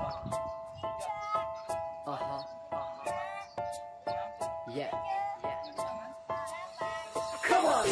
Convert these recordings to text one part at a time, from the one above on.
Yeah. Come on.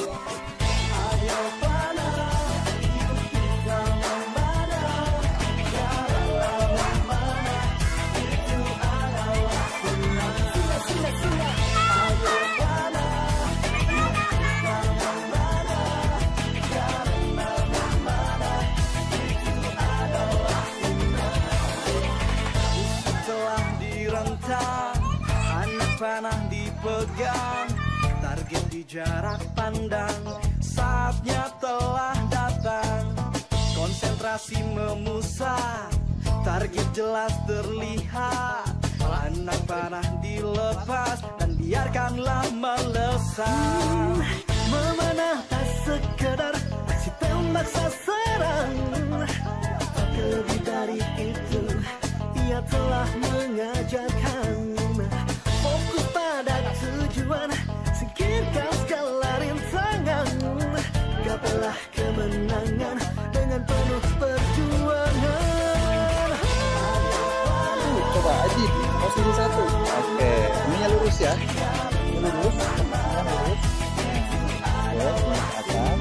Telah direntang, anak panah dipegang, target di jarak pandang, saatnya telah datang. Konsentrasi memusat, target jelas terlihat, anak panah dilepas dan biarkanlah melesat. Memanah tak sekedar aksi tembak sasaran, tapi lebih dari itu ia telah mengajarkan fokus pada tujuan, singkirkan segala rintangan, gapailah kemenangan dengan penuh perjuangan. Coba Aji posisi 1. Oke, ininya lurus ya. Ini lurus, lurus. Oke, atas.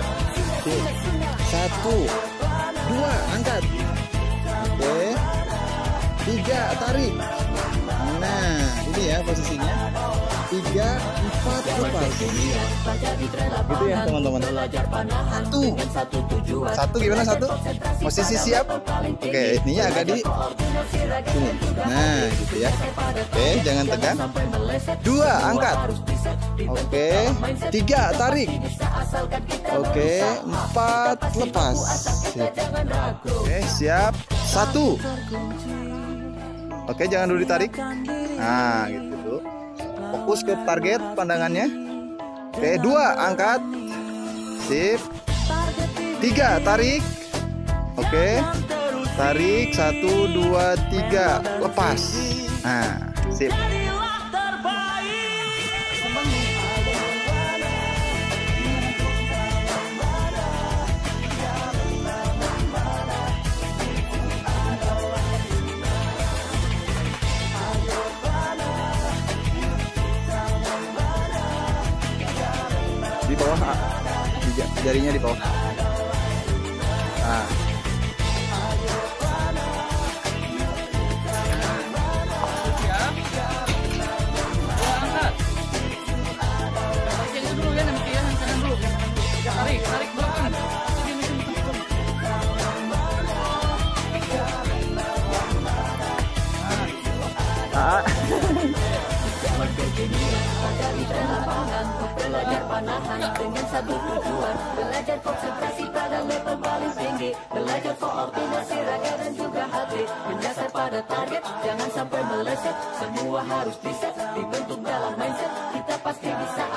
1, 2, angkat. Oke. 3, tarik. Nah, ini ya posisinya. 3, 4, lepas. Gitu ya teman-teman. 1 gimana 1? Posisi siap. Oke, ininya agak di sini. Nah, gitu ya. Oke, jangan tegang. 2, angkat. Oke, 3, tarik. Oke, 4, lepas. Sip. Oke, siap. 1. Oke, jangan dulu ditarik. Nah, gitu tuh. Fokus ke target pandangannya. Oke, 2, angkat. Sip. 3, tarik. Oke. Tarik 1, 2, 3, lepas. Nah, sip. Di bawah, jarinya di bawah. Nah. Tarik belakang. Belajar panahan dengan satu tujuan, belajar konsentrasi pada level paling tinggi, belajar koordinasi raga dan juga hati, menyasar pada target, jangan sampai meleset, semua harus bisa dibentuk dalam mindset, kita pasti bisa.